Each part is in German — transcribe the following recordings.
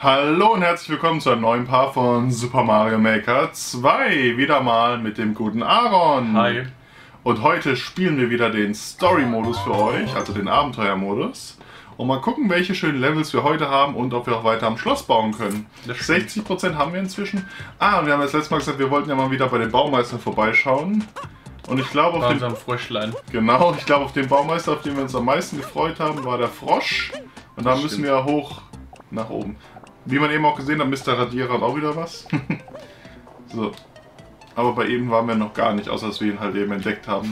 Hallo und herzlich willkommen zu einem neuen Part von Super Mario Maker 2. Wieder mal mit dem guten Aaron. Hi. Und heute spielen wir wieder den Story-Modus für euch, also den Abenteuer-Modus. Und mal gucken, welche schönen Levels wir heute haben und ob wir auch weiter am Schloss bauen können. 60% haben wir inzwischen. Und wir haben das letzte Mal gesagt, wir wollten ja mal wieder bei den Baumeistern vorbeischauen. Und ich glaube auf den Fröschlein. Genau, ich glaube auf den Baumeister, auf den wir uns am meisten gefreut haben, war der Frosch. Und da müssen wir hoch nach oben. Wie man eben auch gesehen hat, Mr. Radierer hat auch wieder was. So. Aber bei ihm waren wir noch gar nicht, außer dass wir ihn halt eben entdeckt haben.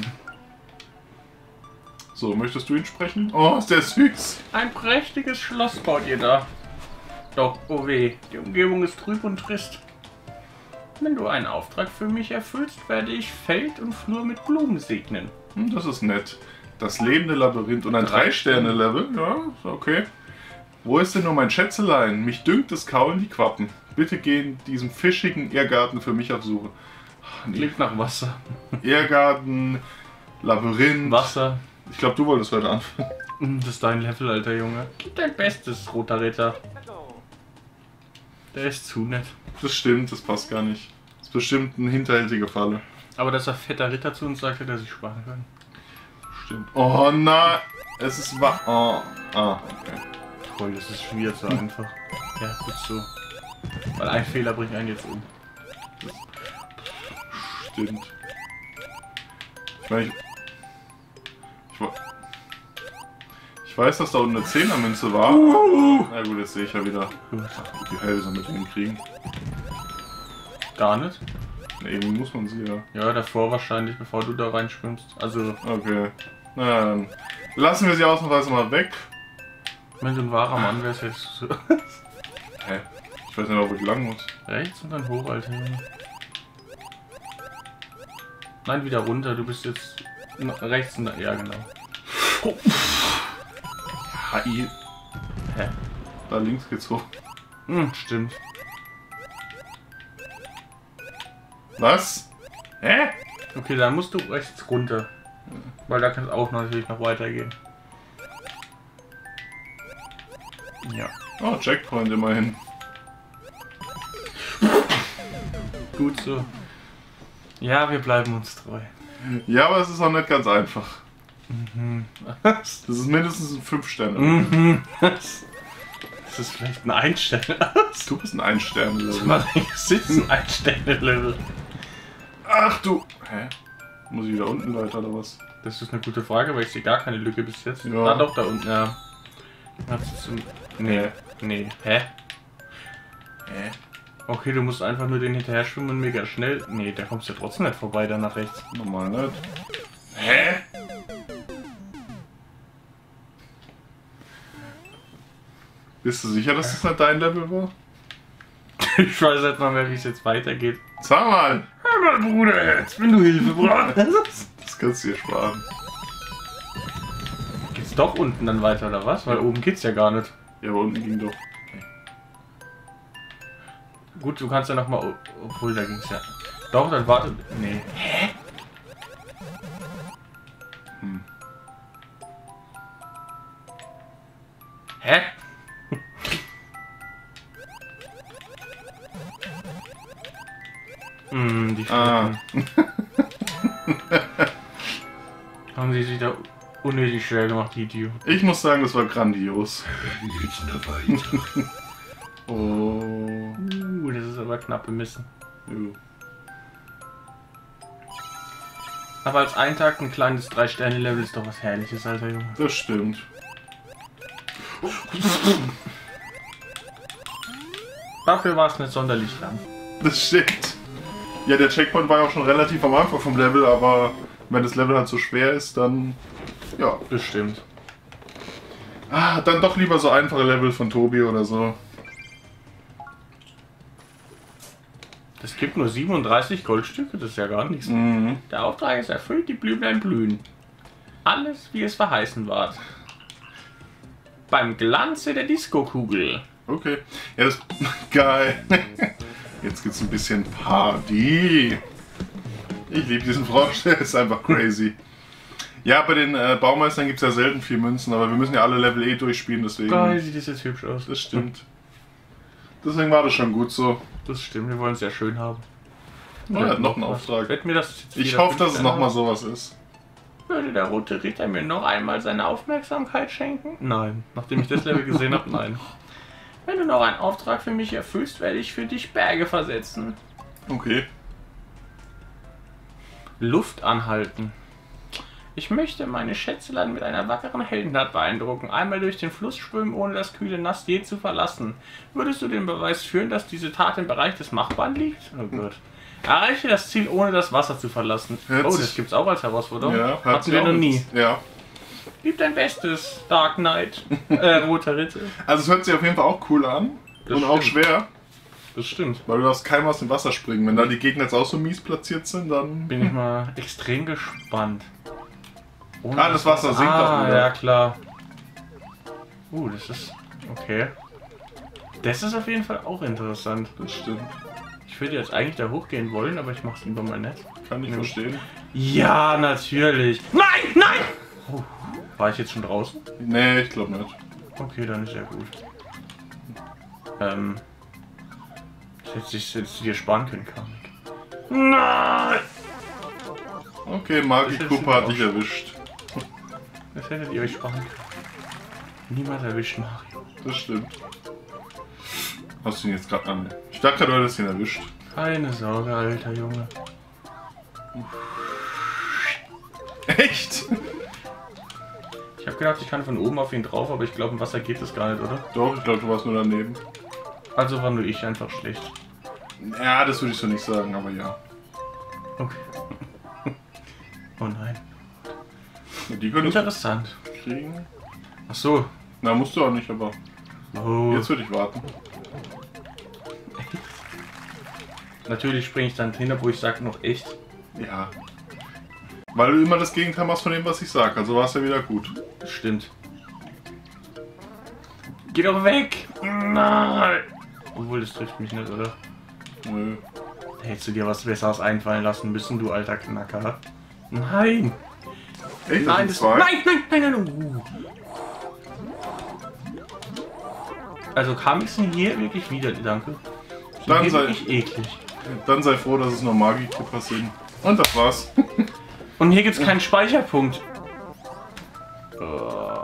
So, möchtest du ihn sprechen? Oh, ist der süß. Ein prächtiges Schloss baut ihr da. Doch, oh weh, die Umgebung ist trüb und trist. Wenn du einen Auftrag für mich erfüllst, werde ich Feld und Flur mit Blumen segnen. Das ist nett. Das lebende Labyrinth und ein 3-Sterne-Level. Ja, okay. Wo ist denn nur mein Schätzelein? Mich dünkt es kaulen die Quappen. Bitte gehen diesem fischigen Irrgarten für mich auf Suche. Klingt nach Wasser. Irrgarten, Labyrinth. Wasser. Ich glaube, du wolltest heute anfangen. Das ist dein Level, alter Junge. Gib dein Bestes, roter Ritter. Der ist zu nett. Das stimmt, das passt gar nicht. Das ist bestimmt eine hinterhältige Falle. Aber dass er fetter Ritter zu uns sagt, hätte er sich sparen können. Stimmt. Oh nein, es ist wahr. Okay. Toll, das ist schon wieder so einfach. Ja, gut so. Weil ein Fehler bringt einen jetzt um. Stimmt. Ich meine, ich weiß, dass da unten eine 10er-Münze war. Na gut, jetzt sehe ich ja wieder. Ach, die Hälse mit hinkriegen. Gar nicht? Na, irgendwie muss man sie ja. Ja, davor wahrscheinlich, bevor du da reinschwimmst. Also. Okay. Na dann lassen wir sie ausnahmsweise mal weg. Wenn du ein wahrer Mann wärst, hättest du so. Hä? Ich weiß nicht, wo ich lang muss. Rechts und dann hoch, Alter. Nein, wieder runter. Du bist jetzt rechts und ja, genau. Oh. HI. Hä? Da links geht's hoch. Stimmt. Was? Hä? Okay, dann musst du rechts runter. Weil da kann es auch natürlich noch weitergehen. Ja. Oh, Checkpoint immerhin. Gut so. Ja, wir bleiben uns treu. Ja, aber es ist auch nicht ganz einfach. Das ist mindestens ein 5-Sterne. Das ist vielleicht ein Einsterne. Du bist ein 1-Sterne-Level. Was ist ein Einsterne-Level? Ach du! Hä? Muss ich wieder unten weiter oder was? Das ist eine gute Frage, weil ich sehe gar keine Lücke bis jetzt. Ja. Ah, doch, da unten, ja. Nee. Nee. Hä? Hä? Okay, du musst einfach nur den hinterher schwimmen und mega schnell. Nee, da kommst du ja trotzdem nicht vorbei, dann nach rechts. Normal nicht. Hä? Bist du sicher, dass das nicht dein Level war? Ich weiß nicht mal mehr, wie es jetzt weitergeht. Sag mal! Hör mal, Bruder, jetzt wenn du Hilfe brauchst. Das kannst du dir sparen. Geht's doch unten dann weiter, oder was? Weil oben geht's ja gar nicht. Ja, aber unten ging doch. Gut, du kannst ja nochmal. Obwohl, da ging's ja. Doch, dann warte. Nee. Hä? Hä? Die Schrecken. Haben sie sich da unnötig schwer gemacht, die Idioten. Ich muss sagen, das war grandios. Geht's noch weiter? Oh. Das ist aber knapp bemessen. Jo. Aber als ein Tag ein kleines 3-Sterne-Level ist doch was Herrliches, alter Junge. Das stimmt. Dafür war es nicht sonderlich lang. Das stimmt. Ja, der Checkpoint war ja auch schon relativ am Anfang vom Level, aber wenn das Level halt so schwer ist, dann ja. Bestimmt. Dann doch lieber so einfache Level von Tobi oder so. Das gibt nur 37 Goldstücke, das ist ja gar nichts. Mhm. Der Auftrag ist erfüllt, die Blümlein blühen. Alles, wie es verheißen war. Beim Glanze der Disco-Kugel. Okay. Ja, das geil. Jetzt gibt's ein bisschen Party. Ich liebe diesen Frosch, der ist einfach crazy. Ja, bei den Baumeistern gibt es ja selten 4 Münzen, aber wir müssen ja alle Level E durchspielen, deswegen. Geil, sieht das jetzt hübsch aus. Das stimmt. Deswegen war das schon gut so. Das stimmt, wir wollen es ja schön haben. Oh, er hat noch einen Auftrag. Wird mir das jetzt Ich wieder hoffe, dass es 5 nochmal Sterne? sowas ist. Würde der rote Ritter mir noch einmal seine Aufmerksamkeit schenken? Nein. Nachdem ich das Level gesehen habe, nein. Wenn du noch einen Auftrag für mich erfüllst, werde ich für dich Berge versetzen. Okay. Luft anhalten. Ich möchte meine Schätzelein mit einer wackeren Heldentat beeindrucken. Einmal durch den Fluss schwimmen, ohne das kühle Nass je zu verlassen. Würdest du den Beweis führen, dass diese Tat im Bereich des Machbaren liegt? Oh Gott. Erreiche das Ziel, ohne das Wasser zu verlassen. Hört Oh, sich- das gibt's auch als Herausforderung. Ja, hat hatten sich wir auch noch nie. jetzt- Ja. Gib dein Bestes, Dark Knight. Roter Ritter. Also es hört sich auf jeden Fall auch cool an. Das und auch stimmt. schwer, Das stimmt. weil du darfst keinem aus dem Wasser springen. Wenn da die Gegner jetzt auch so mies platziert sind, dann... Bin ich mal extrem gespannt. Ohne Das Wasser sinkt auch wieder. Ja, klar. Das ist... Okay. Das ist auf jeden Fall auch interessant. Das stimmt. Ich würde jetzt eigentlich da hochgehen wollen, aber ich mach's lieber mal nett. Kann ich verstehen. Ja, natürlich. Nein, nein! Oh, war ich jetzt schon draußen? Nee, ich glaube nicht. Okay, dann ist ja gut. Das hätte du dir sparen können, Kamek. Nein! Okay, Magi Das ist Cooper hat auch dich erwischt. Das hättet ihr euch sparen können. Niemand erwischt Mario. Das stimmt. Hast du ihn jetzt gerade an? Ich dachte gerade, du hättest ihn erwischt. Keine Sorge, alter Junge. Echt? Ich habe gedacht, ich kann von oben auf ihn drauf, aber ich glaube, im Wasser geht das gar nicht, oder? Doch, ich glaube, du warst nur daneben. Also war nur ich einfach schlecht. Ja, das würde ich so nicht sagen, aber ja. Okay. Oh nein. Und die könntest Interessant. du kriegen. Ach so. Na, musst du auch nicht, aber Oh. jetzt würde ich warten. Natürlich springe ich dann hin, wo ich sage noch echt. Ja. Weil du immer das Gegenteil machst von dem, was ich sag. Also war es ja wieder gut. Stimmt. Geh doch weg! Nein! Obwohl, das trifft mich nicht, oder? Nö. Da hättest du dir was Besseres einfallen lassen müssen, du alter Knacker. Nein! Echt? Nein, das das, sind zwei? nein! Also Kamixen hier wirklich wieder, danke. Dann Hier sei, wirklich eklig. dann sei froh, dass es nur Magi-Cooper sind. Und das war's. Und hier gibt's keinen Speicherpunkt. Oh.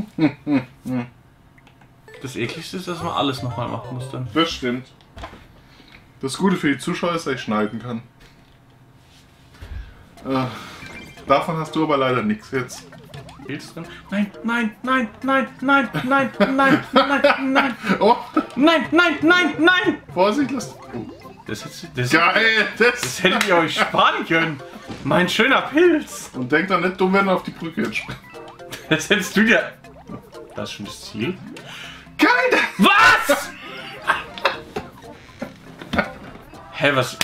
Das ekligste ist, dass man alles nochmal machen muss dann. Das stimmt. Das Gute für die Zuschauer ist, dass ich schneiden kann. Davon hast du aber leider nichts jetzt. Geht's drin? Nein, nein, nein, nein, nein, nein, nein, nein, nein, Oh, nein, nein, nein, nein! Vorsicht, lass. Oh. Das Geil, das hättet ihr euch sparen können. Mein schöner Pilz. Und denk dann nicht dumm werden auf die Brücke jetzt springen. Das hättest du dir... Das ist schon das Ziel. Geil! Was? Hä, was?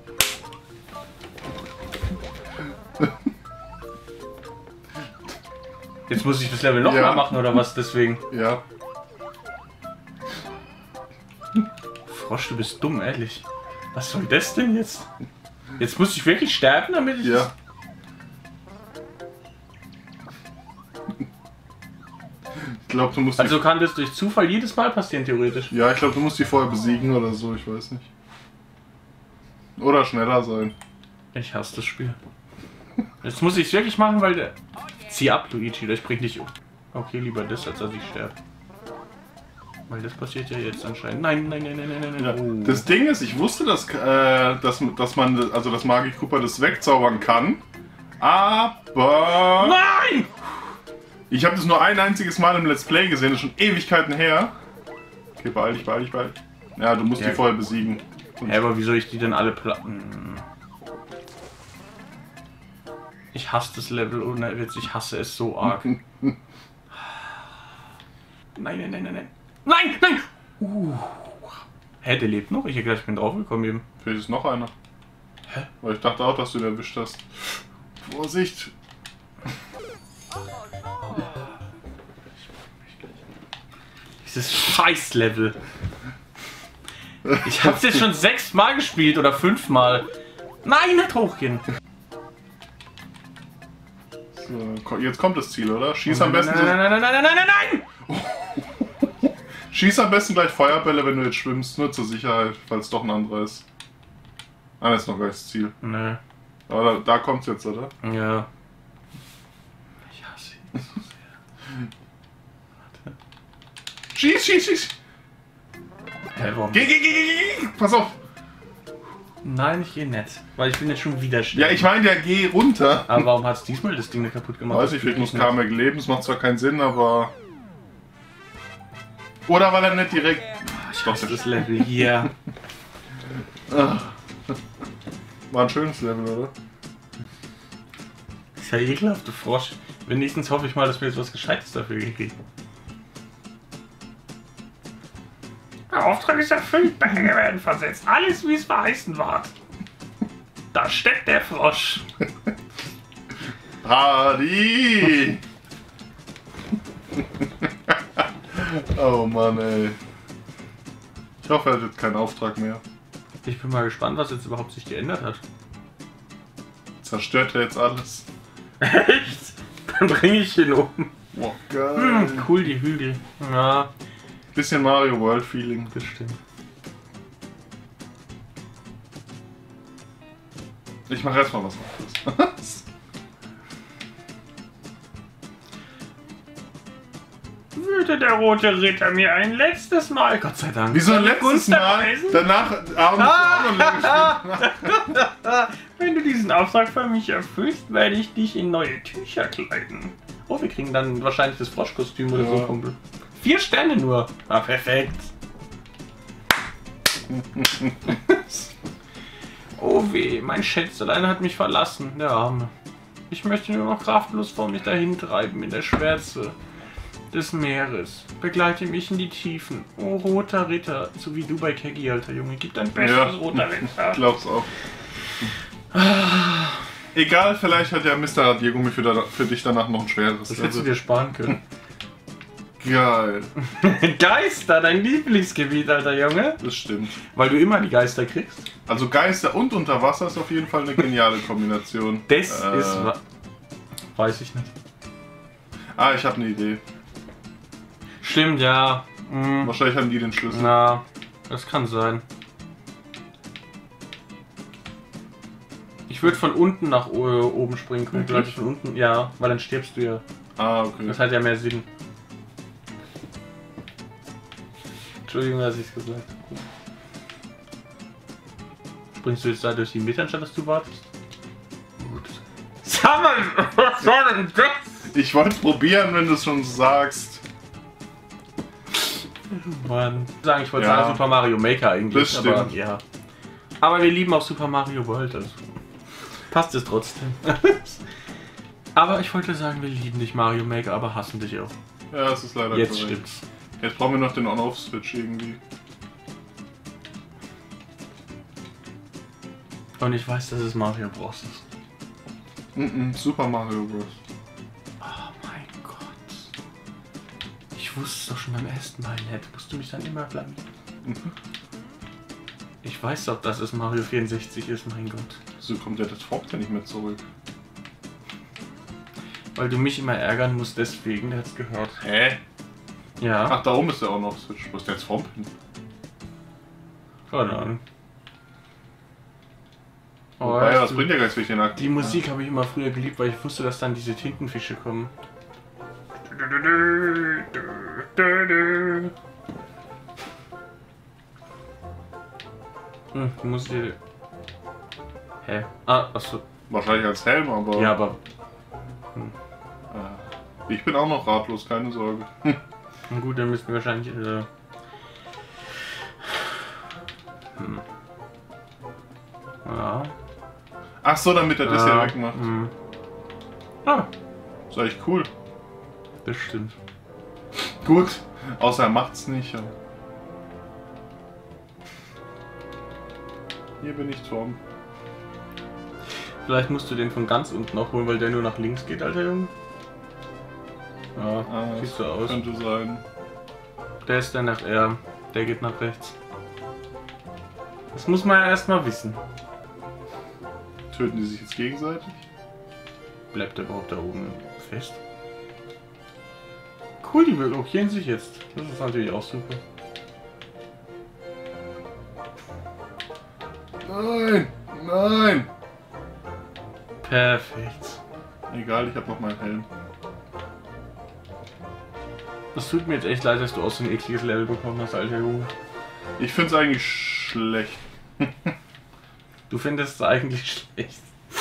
Jetzt muss ich das Level nochmal Ja. machen oder was deswegen? Ja. Frosch, du bist dumm, ehrlich. Was soll das denn jetzt? Jetzt muss ich wirklich sterben, damit ich... Ja. Ich glaube, du musst Also kann das durch Zufall jedes Mal passieren, theoretisch. die, ja, ich glaube, du musst die vorher besiegen oder so, ich weiß nicht. Oder schneller sein. Ich hasse das Spiel. Jetzt muss ich es wirklich machen, weil der... Zieh ab, Luigi, das bringt dich um. Okay, lieber das, als dass ich sterbe. Weil das passiert ja jetzt anscheinend. Nein, nein, nein, nein, nein, nein, Ja. nein. Oh. Das Ding ist, ich wusste, dass man, also dass Magi Cooper das wegzaubern kann. Aber Nein! ich habe das nur ein einziges Mal im Let's Play gesehen, das ist schon Ewigkeiten her. Okay, beeil dich, beeil dich, beeil dich. Ja, du musst Ja. die vorher besiegen. Hä, aber wie soll ich die denn alle platten? Ich hasse das Level ohne Witz, ich hasse es so arg. Nein, nein, nein, nein, nein. Nein, nein! Hä, der lebt noch? Ich hätte gedacht, ich bin draufgekommen eben. Vielleicht ist noch einer. Hä? Weil ich dachte auch, dass du den erwischt hast. Vorsicht! Dieses Scheiß-Level. Ich hab's jetzt schon 6 Mal gespielt oder 5 Mal. Nein, nicht hochgehen. So, jetzt kommt das Ziel, oder? Schieß am besten Nein, so. nein, nein, nein, nein, nein, nein, nein! Schieß am besten gleich Feuerbälle, wenn du jetzt schwimmst, nur zur Sicherheit, falls doch ein anderer ist. Ah, das ist noch gleich das Ziel. Nee. Aber da kommt's jetzt, oder? Ja. Ich hasse ihn so sehr. Warte. Schieß! Hä, warum? Geh! Pass auf! Nein, ich geh nicht. Weil ich bin jetzt schon wieder schnell. Ja, ich meine ja, geh runter. Aber warum hat's diesmal das Ding nicht kaputt gemacht? Weiß ich, vielleicht muss Kamek leben, es macht zwar keinen Sinn, aber... Oder weil er nicht direkt... Ich hasse das Level hier. War ein schönes Level, oder? Ist ja ekelhaft, du Frosch. Wenigstens hoffe ich mal, dass wir jetzt was Gescheites dafür kriegen. Der Auftrag ist erfüllt, Berge werden versetzt. Alles wie es verheißen war. Da steckt der Frosch. Hardy! Oh Mann, ey. Ich hoffe, er hat jetzt keinen Auftrag mehr. Ich bin mal gespannt, was jetzt überhaupt sich geändert hat. Zerstört er jetzt alles? Echt? Dann bringe ich ihn um. Wow, geil. Cool, die Hügel. Ja, Bisschen Mario World Feeling. das stimmt. Ich mache erstmal was anderes. Würde der rote Ritter mir ein letztes Mal, Gott sei Dank, Wieso ein seine letztes Gunst Mal? erweisen? Danach abends auch noch Level Wenn du diesen Auftrag für mich erfüllst, werde ich dich in neue Tücher kleiden. Oh, wir kriegen dann wahrscheinlich das Froschkostüm oder so, Ja. Kumpel. 4 Sterne nur. Ah, perfekt. Oh weh, mein Schätzelein hat mich verlassen, der Arme. Ich möchte nur noch kraftlos vor mich dahin treiben in der Schwärze des Meeres. Begleite mich in die Tiefen. Oh, roter Ritter, so wie du bei Keggy, alter Junge. Gib dein Bestes, Ja. roter Ritter. Glaub's auch. Egal, vielleicht hat ja Mr. Radiergummi für dich danach noch ein schweres. Das hättest du dir sparen können. Geil. Geister, dein Lieblingsgebiet, alter Junge. Das stimmt. Weil du immer die Geister kriegst. Also Geister und Unterwasser ist auf jeden Fall eine geniale Kombination. Das ist... Weiß ich nicht. Ah, ich habe eine Idee. Stimmt, ja. Hm. Wahrscheinlich haben die den Schlüssel. Na, das kann sein. Ich würde von unten nach oben springen können. Wirklich? Vielleicht von unten, ja, weil dann stirbst du ja. Ah, okay. Das hat ja mehr Sinn. Entschuldigung, dass ich es gesagt habe. Springst du jetzt da durch die Mitte, anstatt dass du wartest? Gut. Sag mal, was war denn das? Ich wollte es probieren, wenn du es schon sagst. Mann. Ich wollte Ja. sagen Super Mario Maker eigentlich, Das aber stimmt. ja. Aber wir lieben auch Super Mario World, also passt es trotzdem. Aber ich wollte sagen, wir lieben dich Mario Maker, aber hassen dich auch. Ja, es ist leider Jetzt korrekt. stimmt's. Jetzt brauchen wir noch den On-Off-Switch irgendwie. Und ich weiß, dass es Mario Bros. ist. Super Mario Bros. Oh mein Gott. Ich wusste es doch schon beim ersten Mal nicht. Musst du mich dann immer blamieren? Ich weiß doch, dass es Mario 64 ist, mein Gott. So kommt ja das Fox ja nicht mehr zurück. Weil du mich immer ärgern musst, deswegen, der hat's gehört. Hä? Ja, Ach, da oben ist der On-Off-Switch. Wo ist der jetzt vom hin? keine Ahnung. Oh, Wobei, weißt das du, bringt ja gar nichts, wenn ich den aktiv die Musik habe ich immer früher geliebt, weil ich wusste, dass dann diese Tintenfische kommen. Du musst dir... Hä? Ah, achso. Wahrscheinlich als Helm, aber Ja, aber... ich bin auch noch ratlos, keine Sorge. Na gut, dann müssen wir wahrscheinlich... Ja. Ach so, damit er das hier Ja, wegmacht. Ah, Ist eigentlich cool. das stimmt. Gut, außer er macht's nicht. Aber hier bin ich Tom. Vielleicht musst du den von ganz unten auch holen, weil der nur nach links geht, alter Junge. Ja, Ah, siehst du aus. Könnte sein. Der ist dann nach R, der geht nach rechts. Das muss man ja erstmal wissen. Töten die sich jetzt gegenseitig? Bleibt er überhaupt da oben fest? cool, die blockieren sich jetzt. Das ist natürlich auch super. Nein! Nein! Perfekt. Egal, ich habe noch meinen Helm. Das tut mir jetzt echt leid, dass du auch so ein ekliges Level bekommen hast, alter Junge. Ich finde es eigentlich schlecht. Du findest es eigentlich schlecht.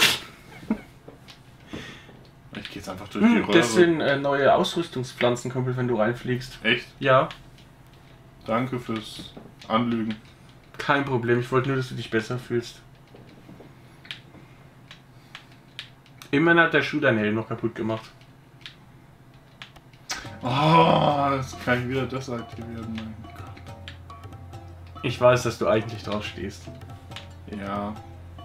Ich gehe jetzt einfach durch die Röhre. Das sind neue Ausrüstungspflanzen, Kumpel, wenn du reinfliegst. Echt? Ja. Danke fürs Anlügen. Kein Problem, ich wollte nur, dass du dich besser fühlst. Immerhin hat der Schuh deinen Helm noch kaputt gemacht. Oh, jetzt kann ich wieder desaktivieren. Mein Gott. Ich weiß, dass du eigentlich drauf stehst. Ja.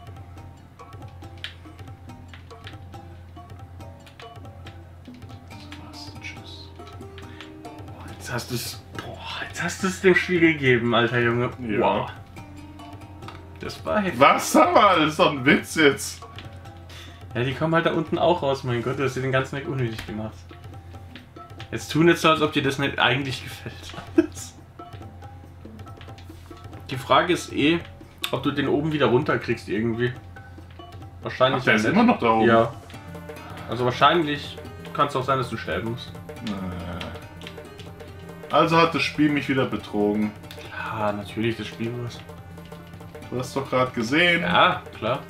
Was? Tschüss. Jetzt hast du es. Jetzt hast du es dem Spiel gegeben, alter Junge. Ja. Wow. Das war heftig. Was? Sag mal, das ist doch ein Witz jetzt. Ja, die kommen halt da unten auch raus, mein Gott, du hast dir den ganzen Weg unnötig gemacht. Jetzt tun jetzt so, als ob dir das nicht eigentlich gefällt. Die Frage ist eh, ob du den oben wieder runterkriegst irgendwie. Wahrscheinlich. Ach, der ist nicht. immer noch da oben. Ja. Also wahrscheinlich kann es auch sein, dass du sterben musst. Also hat das Spiel mich wieder betrogen. Ja, natürlich, das Spiel was. Du hast doch gerade gesehen. Ja, klar.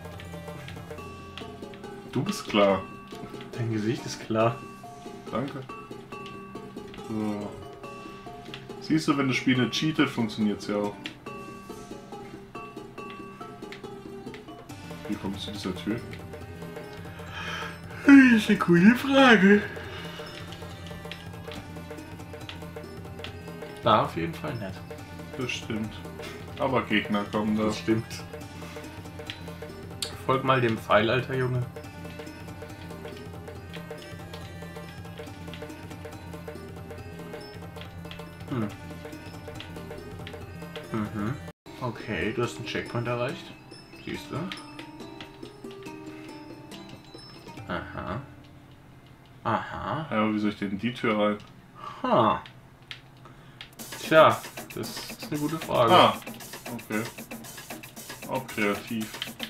Du bist klar. Dein Gesicht ist klar. Danke. So. Siehst du, wenn das Spiel nicht cheatet, funktioniert es ja auch. Wie kommst du zu dieser Tür? Das ist eine coole Frage. War auf jeden Fall nett. Das stimmt. Aber Gegner kommen da. Das stimmt. Folg mal dem Pfeil, alter Junge. Okay, du hast einen Checkpoint erreicht. Siehst du? Aha. Aha. Ja, aber wie soll ich denn in die Tür rein? Ha. Tja, das ist eine gute Frage. Ah, okay. Auch kreativ.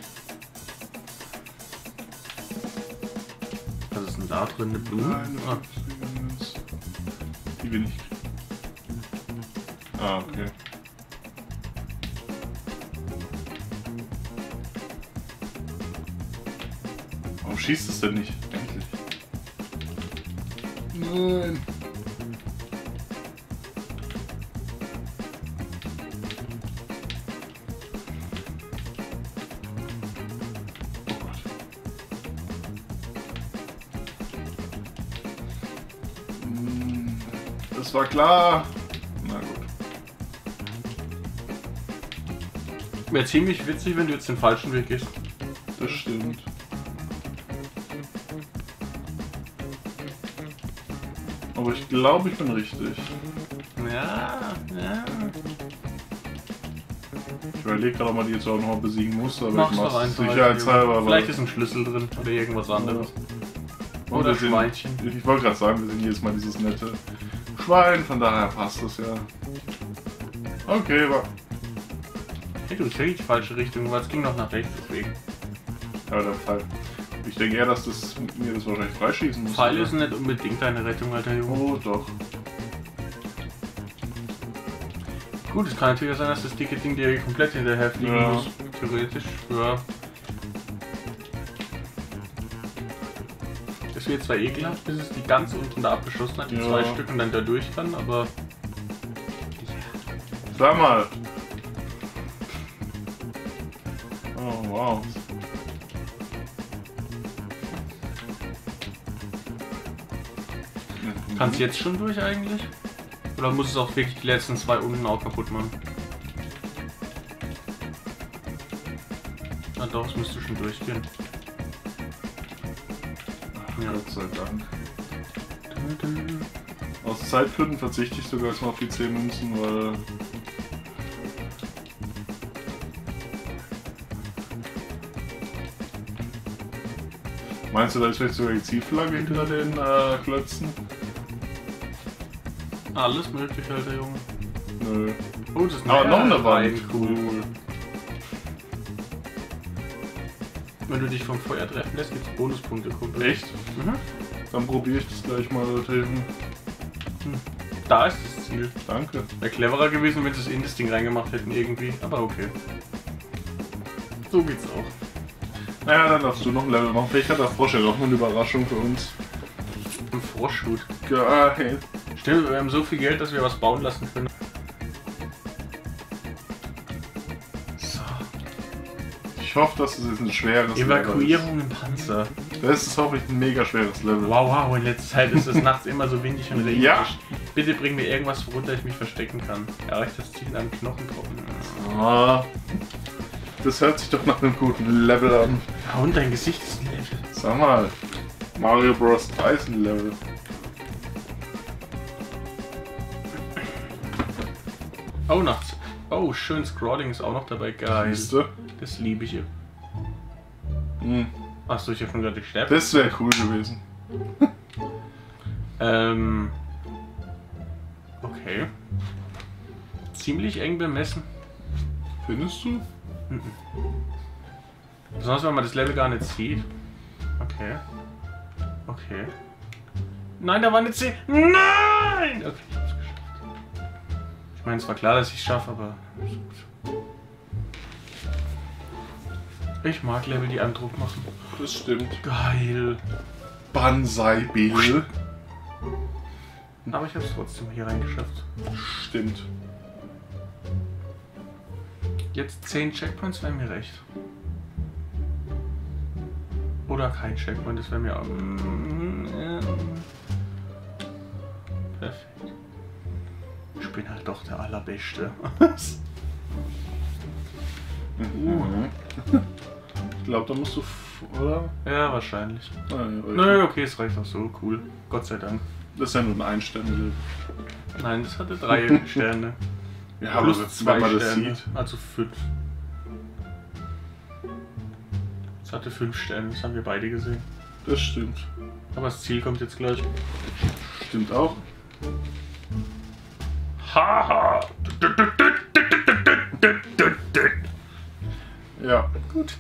Was ist denn da drin? Eine Blume? Nein, Ah. Die will ich. Ah, okay. Warum schießt es denn nicht? Endlich. Nein. Oh Gott. Das war klar. Na gut. Wäre ziemlich witzig, wenn du jetzt den falschen Weg gehst. Das stimmt. Aber ich glaube, ich bin richtig. Ja, ja. Ich überlege gerade, ob man die jetzt auch noch mal besiegen muss, aber Mach's ich doch mach's einfach. sicherheitshalber. Vielleicht ist ein Schlüssel drin oder irgendwas anderes. Oder wir sind- Schweinchen. Ich wollte gerade sagen, wir sind jedes Mal dieses nette Schwein, von daher passt das ja. Okay, aber. Hey, du bist wirklich die falsche Richtung, weil es ging noch nach rechts, deswegen. Ja, der Fall. Ich denke eher, dass mir das wahrscheinlich freischießen muss. Pfeil oder? ist nicht unbedingt deine Rettung, alter Junge. Oh, doch. Gut, es kann natürlich sein, dass das dicke Ding dir komplett hinterher fliegen Ja. muss. Theoretisch, ja. Das wird zwar ekelhaft, bis es die ganz unten da abgeschossen hat, die Ja. 2 Stück und dann da durch kann, aber Sag mal. Oh, wow. kannst du jetzt schon durch eigentlich? Oder muss es auch wirklich die letzten 2 unten auch kaputt machen? Na doch, es müsste schon durchgehen. Ja, Gott sei Dank. Aus Zeitgründen verzichte ich sogar jetzt mal auf die 10 Münzen, weil. Meinst du, da ist vielleicht sogar die Zielflagge hinter den Klötzen? Alles möglich, alter Junge. Nö. Oh, das ist Aber noch eine Wand. Cool. Wenn du dich vom Feuer treffen lässt, gibt's Bonuspunkte, Kumpel. Echt? Mhm. Dann probiere ich das gleich mal dort hinten. Da ist das Ziel. Danke. Wäre cleverer gewesen, wenn sie es in das Ding reingemacht hätten irgendwie. Aber okay. So geht's auch. Naja, dann darfst du noch ein Level machen. Vielleicht hat der Frosch ja noch eine Überraschung für uns. Ein Froschhut. Geil. Stimmt, wir haben so viel Geld, dass wir was bauen lassen können. So. Ich hoffe, dass es jetzt ein schweres Level Evakuierung im Panzer. ist. Das ist hoffentlich ein mega schweres Level. Wow, wow, in letzter Zeit ist es nachts immer so windig und regnerisch. Ja. Bitte bring mir irgendwas, worunter ich mich verstecken kann. Erreicht das Ziel in einem Knochentropfen. Ah, das hört sich doch nach einem guten Level an. Ja, und dein Gesicht ist ein Level. Sag mal, Mario Bros. 3 ist ein Level. Oh, nachts. Oh, schön, Scrolling ist auch noch dabei. Geil. Siehste? Das liebe ich. Hm. Achso, ich hab schon gerade gesterbt. Das wäre cool gewesen. Okay. Ziemlich eng bemessen. Findest du? Besonders wenn man das Level gar nicht sieht. Okay. Okay. Nein, da war eine C. Nein! Okay, ich hab's geschafft. Ich meine, es war klar, dass ich es schaffe, aber. Ich mag Level, die einem Druck machen. Das stimmt. Geil. Banzai Bill. Aber ich hab's trotzdem hier reingeschafft. Stimmt. Jetzt 10 Checkpoints wären mir recht. Oder kein Checkpoint, das wäre mir auch. Perfekt. Ich bin halt doch der Allerbeste. Ich glaube, da musst du. Oder? Ja, wahrscheinlich. Nein, Nö, okay, es reicht auch so. Cool. Gott sei Dank. Das ist ja nur ein Ein-Sterne-Level. Nein, das hatte 3 Sterne. Ja, Plus aber 2 wenn man das Sterne. sieht. Also 5. Es hatte 5 Sterne, das haben wir beide gesehen. Das stimmt. Aber das Ziel kommt jetzt gleich. Stimmt auch. Haha! Ja. Gut.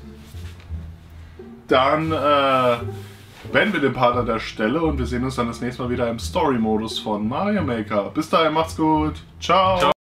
Dann beenden wir den Part an der Stelle und wir sehen uns dann das nächste Mal wieder im Story-Modus von Mario Maker. Bis dahin, macht's gut. Ciao. Ciao.